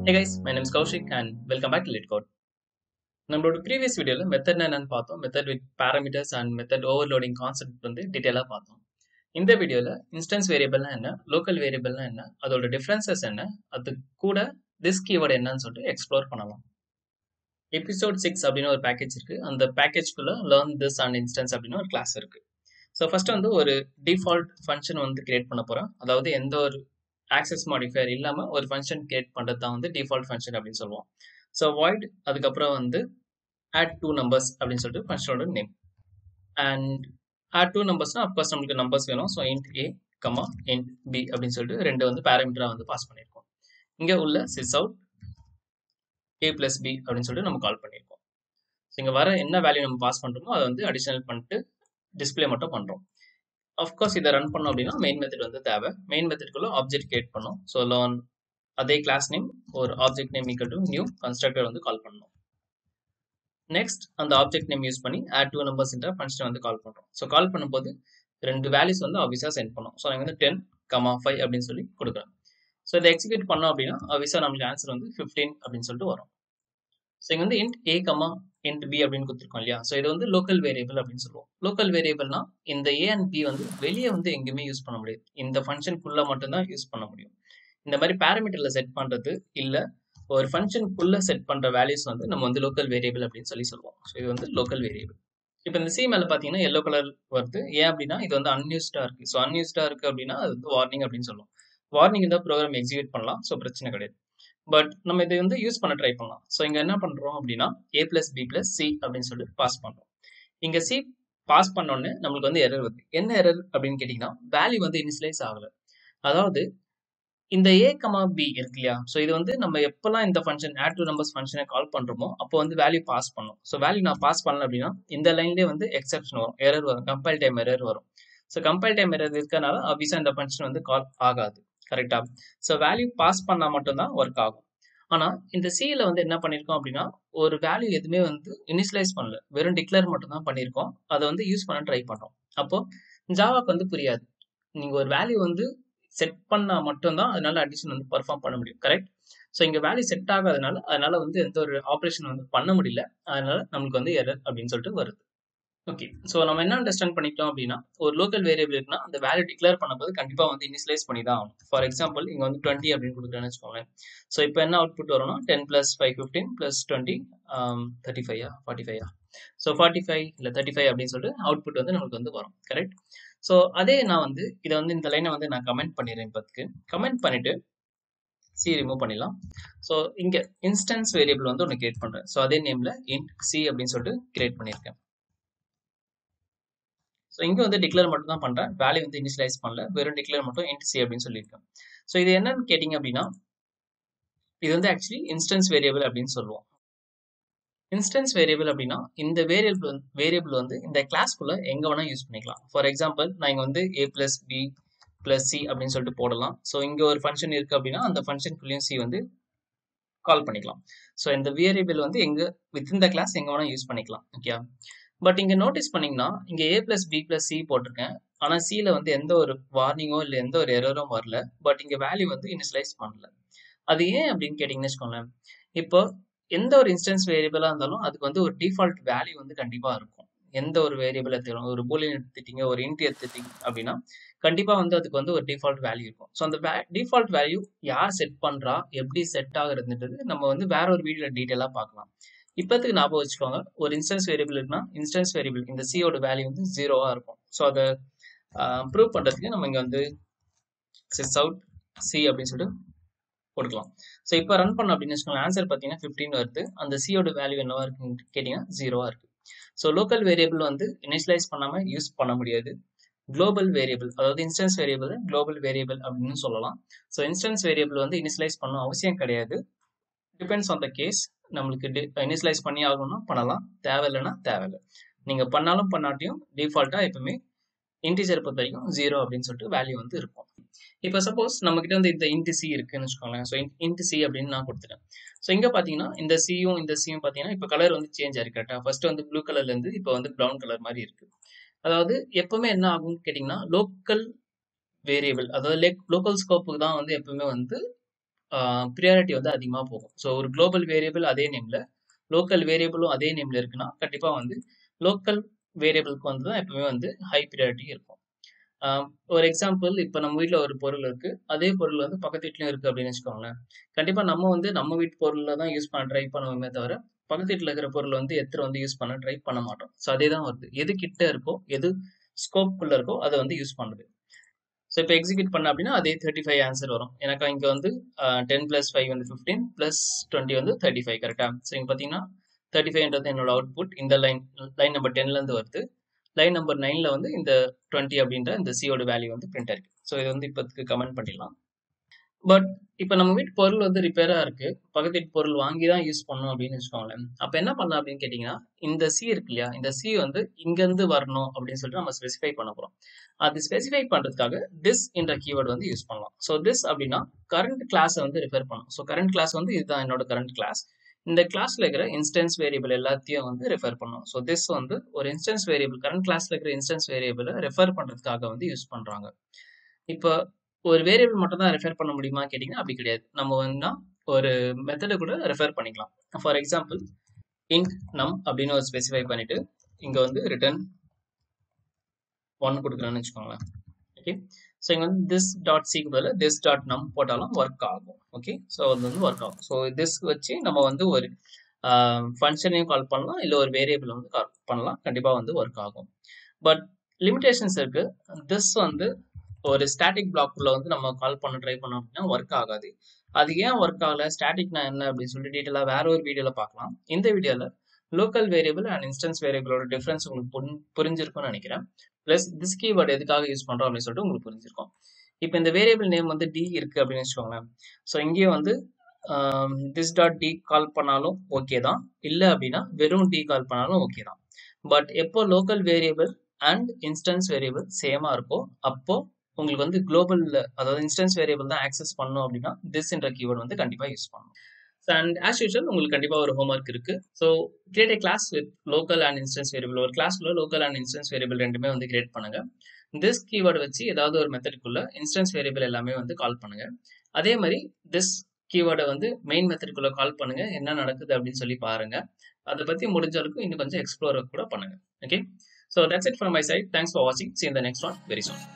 Hey guys, my name is Koushik and welcome back to LetCode. நம்மளோட previous வீடியோல method என்னன்னு பார்த்தோம். Method with parameters and method overloading concept வந்து டீடைலா பார்த்தோம். இந்த வீடியோல இன்ஸ்டன்ஸ் வேரியபிள்னா என்ன, லோக்கல் வேரியபிள்னா என்ன, அதோட டிஃபரன்சஸ் என்ன, அது கூட திஸ் கீவேர்ட் என்னன்னு சொல்லிட்டு எக்ஸ்ப்ளோர் பண்ணலாம். எபிசோட் 6 அப்படின்னு ஒரு பேக்கேஜ் இருக்கு. அந்த பேக்கேஜ்க்குள்ள learn this and instance அப்படின்னு ஒரு கிளாஸ் இருக்கு. ஸோ ஃபர்ஸ்ட் வந்து ஒரு டிஃபால்ட் ஃபங்க்ஷன் வந்து கிரியேட் பண்ண போறோம். அதாவது எந்த ஒரு ஆக்சஸ் மாடிஃபையர் இல்லாம ஒரு ஃபங்க்ஷன் கிரியேட் பண்றது தான் வந்து டிஃபால்ட் ஃபங்க்ஷன் அப்படின்னு சொல்லுவோம். ஸோ void அதுக்கப்புறம் வந்து add two numbers அப்படின்னு சொல்லிட்டு ஃபங்க்ஷனோட நேம். அண்ட் add two numbers-னா அப்கோர்ஸ் நமக்கு நம்பர்ஸ் வேணும். So int a, int b அப்படின்னு சொல்லிட்டு ரெண்டு வந்து பேராமீட்டரா வந்து பாஸ் பண்ணியிருக்கோம். இங்க உள்ள sysout a plus b அப்படின்னு சொல்லிட்டு நம்ம கால் பண்ணியிருக்கோம். ஸோ இங்க வர என்ன வேல்யூ நம்ம பாஸ் பண்றோமோ அதை வந்து அடிஷனல் பண்ணிட்டு டிஸ்பிளே மட்டும் பண்றோம். அஃப்கோர்ஸ் இதை ரன் பண்ணோம் அப்படின்னா மெயின் மெத்தட் வந்து தேவை. மெயின் மெத்தட்குள்ள ஆப்ஜெக்ட் கிரியேட் பண்ணோம். ஸோ learn அதே கிளாஸ் நேம் ஒரு object name equal to new constructor வந்து கால் பண்ணணும். நெக்ஸ்ட் அந்த ஆப்ஜெக்ட் நேம் யூஸ் பண்ணி add two numbers என்ற ஃபங்க்ஷன் வந்து கால் பண்றோம். ஸோ கால் பண்ணும்போது ரெண்டு வேல்யூஸ் வந்து ஆப்வியஸா சென்ட் பண்ணோம். ஸோ நாங்கள் வந்து 10, 5 அப்படின்னு சொல்லி கொடுக்குறோம். ஸோ இதை எக்ஸிக்யூட் பண்ணோம் அப்படின்னா ஆப்வியஸா நமக்கு ஆன்சர் வந்து 15 அப்படின்னு சொல்லிட்டு வரும். ஸோ இங்க வந்து int a, int b அப்படின்னு கொடுத்துருக்கோம் இல்லையா. ஸோ இது வந்து லோக்கல் வேரியபிள் அப்படின்னு சொல்லுவோம். லோக்கல் வேரியபிள்னா இந்த a அண்ட் b வந்து வெளியே வந்து எங்கேயுமே யூஸ் பண்ண முடியாது. இந்த ஃபங்க்ஷனுக்குள்ள மட்டும்தான் யூஸ் பண்ண முடியும். இந்த மாதிரி பேராமீட்டர்ல செட் பண்றது இல்ல ஒரு ஃபங்க்ஷனுக்குள்ள செட் பண்ற வேல்யூஸ் வந்து நம்ம வந்து லோக்கல் வேரியபிள் அப்படின்னு சொல்லுவோம். ஸோ இது வந்து லோக்கல் வேரியபிள். இப்போ இந்த சி மேல பாத்தீங்கன்னா எல்லோ கலர் வருது. ஏன் அப்படின்னா இது வந்து அன்யூஸ்டா இருக்கு. ஸோ அன்யூஸ்டா இருக்கு அப்படின்னா அது வந்து வார்னிங் அப்படின்னு சொல்லுவோம். வார்னிங் இந்த ப்ரோக்ராம் எக்ஸிக்யூட் பண்ணலாம். ஸோ பிரச்சனை கிடையாது. பட் நம்ம இதை வந்து யூஸ் பண்ண ட்ரை பண்ணலாம். ஸோ இங்க என்ன பண்றோம் அப்படின்னா a plus b plus c அப்படின்னு சொல்லிட்டு பாஸ் பண்றோம். இங்க c பாஸ் பண்ணோன்னு நம்மளுக்கு வந்து எரர் வருது. என்ன எரர் அப்படின்னு கேட்டீங்கன்னா வேல்யூ வந்து இனிஷியலைஸ் ஆகல. அதாவது இந்த a, b இருக்கு இல்லையா. ஸோ இது வந்து நம்ம எப்பெல்லாம் இந்த ஃபங்க்ஷன் add two numbers ஃபங்க்ஷனை கால் பண்றோமோ அப்போ வந்து வேல்யூ பாஸ் பண்ணும். ஸோ வேல்யூ நான் பாஸ் பண்ணல அப்படின்னா இந்த லைன்லேயே வந்து எக்ஸெப்ஷன் வரும், எரர் வரும், கம்பைல் டைம் எரர் வரும். ஸோ கம்பைல் டைம் எரர் இருக்கனால ஆப்வியஸா இந்த ஃபங்க்ஷன் வந்து கால் ஆகாது. கரெக்டா? ஸோ வேல்யூ பாஸ் பண்ணா மட்டும்தான் ஒர்க் ஆகும். ஆனா இந்த சில வந்து என்ன பண்ணிருக்கோம் அப்படின்னா ஒரு வேல்யூ எதுவுமே வந்து இனிஷியலைஸ் பண்ணல, வெறும் டிக்ளேர் மட்டும் தான் பண்ணிருக்கோம். அதை வந்து யூஸ் பண்ண ட்ரை பண்றோம். அப்போ ஜாவாக்கு வந்து புரியாது. நீங்க ஒரு வேல்யூ வந்து செட் பண்ணா மட்டும்தான் அதனால அடிஷன் வந்து பெர்ஃபார்ம் பண்ண முடியும். கரெக்ட்? ஸோ இங்க வேல்யூ செட் அதனால வந்து எந்த ஒரு ஆப்ரேஷன் வந்து பண்ண முடியல. அதனால நமக்கு வந்து எரர் அப்படின்னு சொல்லிட்டு வருது. ஓகே, ஸோ நம்ம என்ன அண்டர்ஸ்டாண்ட் பண்ணிட்டோம் அப்படின்னா ஒரு லோக்கல் வேரியபிள் இருக்குன்னா அந்த வேல்யூ டிக்ளேர் பண்ணும்போது கண்டிப்பா வந்து இனிஷியலைஸ் பண்ணி தான் ஆகும். ஃபார் எக்ஸாம்பிள் இங்க வந்து 20 அப்படின்னு கொடுக்குறேன்னு வச்சுக்கோங்களேன். ஸோ இப்போ என்ன அவுட்புட் வரும்னா 10 plus 5 15 plus 20 35 45 ஸோ 45 இல்லை 35 அப்படின்னு சொல்லிட்டு அவுட்புட் வந்து நமக்கு வந்து வரும். கரெக்ட்? ஸோ அதே நான் வந்து இதை வந்து இந்த லைனை வந்து நான் கமெண்ட் பண்ணிடுறேன். இப்போதுக்கு கமெண்ட் பண்ணிட்டு சி ரிமூவ் பண்ணிடலாம். ஸோ இங்க இன்ஸ்டன்ஸ் வேரியபிள் வந்து ஒன்று கிரியேட் பண்றேன். ஸோ அதே நேம்ல int c அப்படின்னு சொல்லிட்டு கிரியேட் பண்ணியிருக்கேன். ஸோ இங்கே வந்து டிக்ளேர் மட்டும் தான் பண்ணுறேன். வேல்யூ வந்து இனிஷியலைஸ் பண்ணல, வெறும் டிக்ளேர் மட்டும் int c அப்படின்னு சொல்லியிருக்கேன். ஸோ இது என்னன்னு கேட்டிங்க அப்படின்னா இது வந்து ஆக்சுவலி இன்ஸ்டன்ஸ் வேரியபிள் அப்படின்னு சொல்லுவோம். இன்ஸ்டன்ஸ் வேரியபிள் அப்படின்னா இந்த வேரியபிள் வந்து இந்த கிளாஸ்க்குள்ள எங்க வேணா யூஸ் பண்ணிக்கலாம். ஃபார் எக்ஸாம்பிள் நான் இங்க வந்து a plus b plus c அப்படின்னு சொல்லிட்டு போடலாம். ஸோ இங்க ஒரு ஃபங்க்ஷன் இருக்கு அப்படின்னா அந்த ஃபங்க்ஷனுக்குள்ளேயும் c வந்து கால் பண்ணிக்கலாம். ஸோ இந்த வேரியபிள் வந்து எங்க வித்தின் த கிளாஸ் எங்க வேணா யூஸ் பண்ணிக்கலாம். ஓகே, பட் இங்க நோட்டீஸ் பண்ணீங்கன்னா இங்க a plus b plus c போட்டிருக்கேன். ஆனா cல வந்து எந்த ஒரு வார்னிங்கோ இல்லை எந்த ஒரு எரரும் வரல. பட் இங்க வேல்யூ வந்து இனிஷியலைஸ் பண்ணல. அது ஏன் அப்படின்னு கேட்டீங்கன்னு வச்சுக்கோங்களேன். இப்போ எந்த ஒரு இன்ஸ்டன்ஸ் வேரியபிளா இருந்தாலும் அதுக்கு வந்து ஒரு டிஃபால்ட் வேல்யூ வந்து கண்டிப்பா இருக்கும். எந்த ஒரு வேரியபிள் எடுத்துக்கிறோம், ஒரு பூலியன் எடுத்துட்டீங்க, ஒரு இன்ட் எடுத்துட்டீங்க அப்படின்னா கண்டிப்பா வந்து அதுக்கு வந்து ஒரு டிஃபால்ட் வேல்யூ இருக்கும். ஸோ அந்த டிஃபால்ட் வேல்யூ யார் செட் பண்றா, எப்படி செட் ஆகுறதுன்றது நம்ம வந்து வேற ஒரு வீடியோல டீட்டெயிலா பார்க்கலாம். இப்போதுக்கு ஞாபகம் வச்சுக்கோங்க, ஒரு இன்ஸ்டன்ஸ் வேரியபிள் இருக்குன்னா இன்ஸ்டன்ஸ் வேரியபிள் இந்த சியோட வேல்யூ வந்து 0-ஆ இருக்கும். ஸோ அதை ப்ரூவ் பண்றதுக்கு நம்ம இங்க வந்து sysout c அப்படின்னு சொல்லிட்டு கொடுக்கலாம். ஸோ இப்போ ரன் பண்ண அப்படின்னு வச்சுக்கோங்க, ஆன்சர் பார்த்தீங்கன்னா 15 வருது. அந்த சியோட வேல்யூ என்னவா இருக்குன்னு கேட்டீங்கன்னா 0-ஆ இருக்கு. ஸோ லோக்கல் வேரியபிள் வந்து இனிஷியலைஸ் பண்ணாம யூஸ் பண்ண முடியாது. குளோபல் வேரியபிள், அதாவது இன்ஸ்டன்ஸ் வேரியபிள் குளோபல் வேரியபிள் அப்படின்னு சொல்லலாம். ஸோ இன்ஸ்டன்ஸ் வேரியபிள் வந்து இனிஷியலைஸ் பண்ணணும் அவசியம் கிடையாது. Depends on the case. நம்மளுக்கு இனிஷியலைஸ் பண்ணி ஆகணும்னா பண்ணலாம், தேவையில்லைன்னா தேவையில்லை. நீங்க பண்ணாலும் பண்ணாட்டியும் டிஃபால்ட்டா எப்பவுமே இன்டிஜர் பொறுத்த வரைக்கும் 0 அப்படின்னு சொல்லிட்டு வேல்யூ வந்து இருக்கும். இப்போ சப்போஸ் நம்ம கிட்ட வந்து இந்த int c இருக்குன்னு வச்சுக்கோங்களேன். ஸோ int c அப்படின்னு நான் கொடுத்துட்டேன். ஸோ இங்க பாத்தீங்கன்னா இந்த சியும் இந்த சியும் பாத்தீங்கன்னா இப்போ கலர் வந்து சேஞ்ச் ஆயிருக்கு. கரெக்டா? ஃபர்ஸ்ட் வந்து ப்ளூ கலர்ல இருந்து இப்போ வந்து ப்ரௌன் கலர் மாதிரி இருக்கு. அதாவது எப்பவுமே என்ன ஆகும்னு கேட்டீங்கன்னா லோக்கல் வேரியபிள், அதாவது லோக்கல் ஸ்கோப்புக்கு தான் வந்து எப்பவுமே வந்து ப்ரியாரிட்டி வந்து அதிகமாக போகும். ஸோ ஒரு குளோபல் வேரியபிள் அதே நேமில் லோக்கல் வேரியபிளும் அதே நேமில் இருக்குன்னா கண்டிப்பாக வந்து லோக்கல் வேரியபிளுக்கு வந்து தான் எப்பவுமே வந்து ஹை ப்ரியாரிட்டி இருக்கும். ஒரு எக்ஸாம்பிள், இப்போ நம்ம வீட்டில் ஒரு பொருள் இருக்குது, அதே பொருள் வந்து பக்கத்து வீட்லையும் இருக்குது அப்படின்னு வச்சுக்கோங்களேன். கண்டிப்பாக நம்ம வந்து நம்ம வீட்டு பொருளில் தான் யூஸ் பண்ண ட்ரை பண்ணுவோமே தவிர பக்கத்து வீட்டில் இருக்கிற பொருள் வந்து வந்து யூஸ் பண்ண ட்ரை பண்ண மாட்டோம். ஸோ அதே தான் வருது, எது கிட்ட இருக்கோ எது ஸ்கோப்புக்குள்ளே இருக்கோ அதை வந்து யூஸ் பண்ணுது. ஸோ இப்போ எக்ஸிக்யூட் பண்ண அப்படின்னா அதே 35 ஆன்சர் வரும். எனக்கு இங்கே வந்து 10 + 5 வந்து 15 + 20 வந்து 35 கரெக்டாக. ஸோ இங்கே பார்த்தீங்கன்னா 35ன்றது என்னோட அவுட்புட். இந்த லைன் நம்பர் 10லேருந்து வருது. லைன் நம்பர் 9ல் வந்து இந்த 20 அப்படின்ற இந்த சியோட வேல்யூ வந்து பிரிண்ட் ஆயிருக்கு. ஸோ இது வந்து இப்போதுக்கு கமெண்ட் பண்ணிடலாம். பட் இப்போ நம்ம வீட்டு பொருள் வந்து ரிப்பேராக இருக்குது, பக்கத்து வீட்டு பொருள் வாங்கி தான் யூஸ் பண்ணணும் அப்படின்னு வச்சுக்கோங்களேன். அப்போ என்ன பண்ணலாம் அப்படின்னு கேட்டிங்கன்னா, இந்த சி இருக்கு இல்லையா, இந்த சி வந்து இங்கேருந்து வரணும் அப்படின்னு சொல்லிட்டு நம்ம ஸ்பெசிஃபை பண்ண போகிறோம். அது ஸ்பெசிஃபை பண்ணுறதுக்காக திஸ் என்ற கீவேர்டு வந்து யூஸ் பண்ணலாம். ஸோ திஸ் அப்படின்னா கரண்ட் கிளாஸை வந்து ரெஃபர் பண்ணும். ஸோ கரண்ட் கிளாஸ் வந்து இதுதான் என்னோட கரண்ட் கிளாஸ். இந்த கிளாஸில் இருக்கிற இன்ஸ்டன்ஸ் வேரியபிள் எல்லாத்தையும் வந்து ரெஃபர் பண்ணும். ஸோ திஸ் வந்து ஒரு இன்ஸ்டன்ஸ் வேரியபிள், கரண்ட் கிளாஸில் இருக்கிற இன்ஸ்டன்ஸ் வேரியபிளை ரெஃபர் பண்ணுறதுக்காக வந்து யூஸ் பண்ணுறாங்க. இப்போ ஒரு வேரியபிள் மட்டும் தான் ரெஃபர் பண்ண முடியுமா கேட்டிங்கன்னா அப்படி கிடையாது. நம்ம வந்து ஒரு மெத்தடை கூட ரெஃபர் பண்ணிக்கலாம். ஃபார் எக்ஸாம்பிள், int num அப்படின்னு ஒரு ஸ்பெசிஃபை பண்ணிட்டு இங்கே வந்து ரிட்டர்ன் 1 கொடுக்குறேன்னு வச்சுக்கோங்களேன். ஓகே, ஸோ இங்கே வந்து திஸ் டாட் சிக்கு பதில் திஸ் டாட் நம் போட்டாலும் ஒர்க் ஆகும். ஓகே, ஸோ அது வந்து ஒர்க் ஆகும். ஸோ திஸ் வச்சு நம்ம வந்து ஒரு ஃபங்க்ஷனையும் கால் பண்ணலாம், இல்லை ஒரு வேரியபிள் வந்து கால் பண்ணலாம், கண்டிப்பாக வந்து ஒர்க் ஆகும். பட் லிமிடேஷன்ஸ் இருக்கு. திஸ் வந்து ஒரு ஸ்டாட்டிக் பிளாக்குள்ள வந்து நம்ம கால் பண்ண ட்ரை பண்ணோம் அப்படின்னா ஒர்க் ஆகாது. அது ஏன் ஒர்க் ஆகலை, ஸ்டாட்டிக்னா என்ன அப்படின்னு சொல்லிட்டு டீட்டெயிலாக வேற ஒரு வீடியோவில் பார்க்கலாம். இந்த வீடியோவில் லோக்கல் வேரியபிள் அண்ட் இன்ஸ்டன்ஸ் வேரியபிளோட டிஃப்ரென்ஸ் உங்களுக்கு புரிஞ்சிருக்கும்னு நினைக்கிறேன். ப்ளஸ் திஸ் கீவேர்டு எதுக்காக யூஸ் பண்ணுறோம் அப்படின்னு சொல்லிட்டு உங்களுக்கு புரிஞ்சிருக்கும். இப்போ இந்த வேரியபிள் நேம் வந்து டி இருக்குது அப்படின்னு வச்சுக்கோங்களேன். ஸோ இங்கேயே வந்து திஸ் டாட் டி கால் பண்ணாலும் ஓகே தான், இல்லை அப்படின்னா வெறும் டி கால் பண்ணாலும் ஓகே தான். பட் எப்போ local variable and instance variable சேமாக இருக்கும் அப்போ உங்களுக்கு வந்து குளோபலில், அதாவது இன்ஸ்டன்ஸ் வேரியபிள் தான் ஆக்சஸ் பண்ணணும் அப்படின்னா திஸ் என்ற கீவேர்டு வந்து கண்டிப்பாக யூஸ் பண்ணணும். அண்ட் ஆஸ் யூஷுவல் உங்களுக்கு கண்டிப்பாக ஒரு ஹோம்ஒர்க் இருக்குது. So create a class with local and instance variable. ஒரு கிளாஸ்க்குள்ள லோக்கல் அண்ட் இன்ஸ்டன்ஸ் வேரியபிள் ரெண்டுமே வந்து கிரியேட் பண்ணுங்க. திஸ் கீவேர்டு வச்சு ஏதாவது ஒரு மெத்தடுக்குள்ள இன்ஸ்டன்ஸ் வேரியபிள் எல்லாமே வந்து கால் பண்ணுங்க. அதே மாதிரி திஸ் கீவேர்டை வந்து மெயின் மெத்தடுக்குள்ள கால் பண்ணுங்க, என்ன நடக்குது அப்படின்னு சொல்லி பாருங்க. அதை பற்றி முடிஞ்ச அளவுக்கு இன்னும் கொஞ்சம் எக்ஸ்ப்ளோர் கூட பண்ணுங்க. Okay, so that's it from my side. Thanks for watching. See you in the next one very soon.